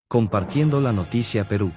Compartiendo la noticia Perú.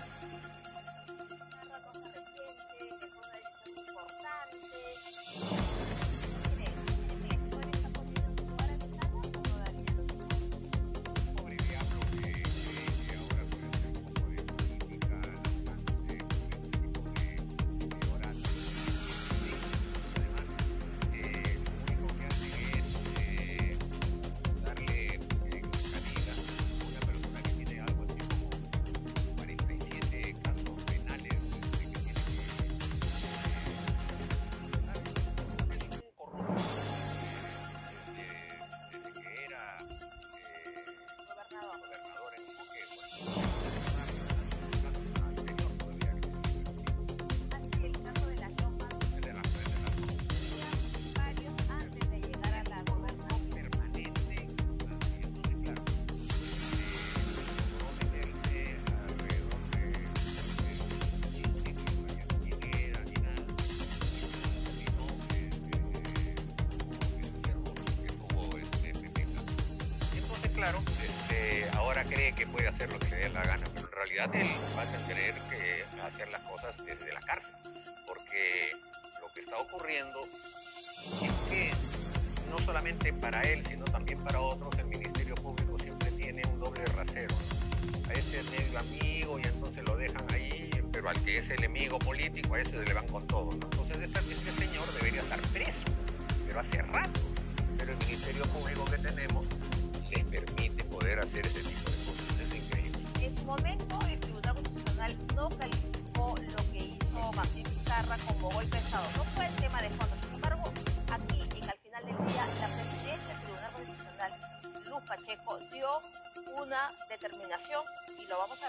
Claro, ahora cree que puede hacer lo que le dé la gana, pero en realidad él va a tener que hacer las cosas desde la cárcel, porque lo que está ocurriendo es que no solamente para él, sino también para otros, el Ministerio Público siempre tiene un doble rasero. A ese es medio amigo y entonces lo dejan ahí, pero al que es el enemigo político, a ese le van con todo, ¿no? Entonces este señor debería estar preso, pero hace rato, pero el Ministerio Público que tenemos les permite poder hacer ese tipo de cosas. Es increíble. En su momento, el Tribunal Constitucional no calificó lo que hizo Martín Vizcarra como golpe de Estado. No fue el tema de fondo. Sin embargo, aquí, al final del día, la presidenta del Tribunal Constitucional, Luz Pacheco, dio una determinación y lo vamos a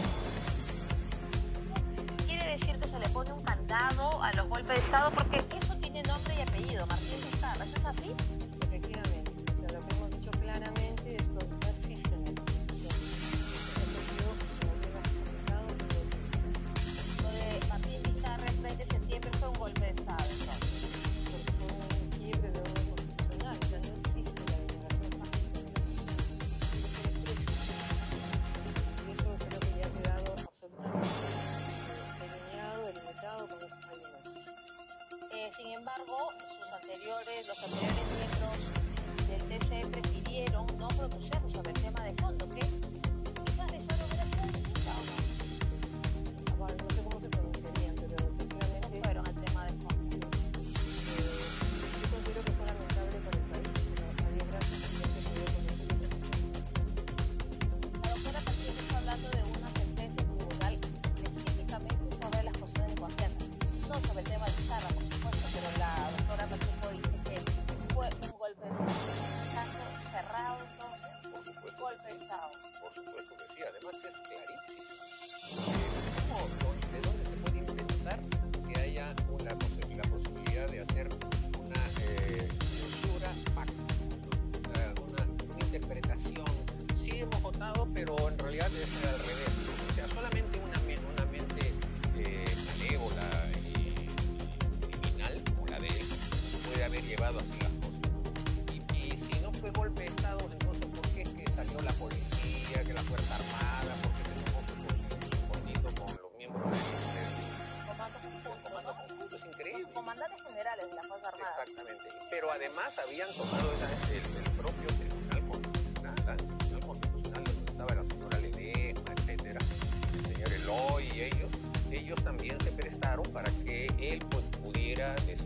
ver. Quiere decir que se le pone un candado a los golpes de Estado porque eso tiene nombre y apellido, Martín Vizcarra. ¿Eso es así? Efectivamente. O sea, lo que hemos dicho claramente es que no existe en la Constitución. Lo de Martín Vizcarra el 3 de septiembre fue un golpe de Estado, entonces. Porque fue un quiebre de orden constitucional. O sea, no existe la denegación fáctica de la Constitución. Y eso creo que ya ha quedado absolutamente delineado, delimitado con ese fallo nuestro. Sin embargo, los anteriores miembros del TC prefirieron no pronunciarse sobre el tema de fondo, que quizás la historia hubiera sido distinta o no. Bueno, no sé cómo se pronunciarían, pero efectivamente no fueron al tema de fondo. Yo considero que fue lamentable para el país, pero a Dios gracias que ya se pudo corregir esa situación. La doctora también está hablando de una sentencia tribunal específicamente sobre las cuestiones de confianza, no sobre el tema de Vizcarra, por supuesto, pero la doctora Pacheco dice que fue un golpe de Estado. Caso cerrado, entonces, Por supuesto, golpe de Estado. por supuesto que sí, además es clarísimo. ¿De dónde se puede inventar que haya la posibilidad de hacer una censura pacta, ¿no? O sea, una interpretación? Sí hemos votado, pero en realidad es al revés, ¿no? O sea, solamente una mente malévola y criminal como la de él puede haber llevado así las cosas. Y si no fue golpe de Estado, entonces ¿por qué es que salió la policía, que la Fuerza Armada, por qué se tomó su conmigo con los miembros del comando conjunto? Es increíble. Comandantes generales de la Fuerza Armada. Exactamente. Pero además habían tomado el propio Tribunal Constitucional, donde estaba la señora Ledesma, etcétera, el señor Eloy y ellos también se prestaron para que él pues, pudiera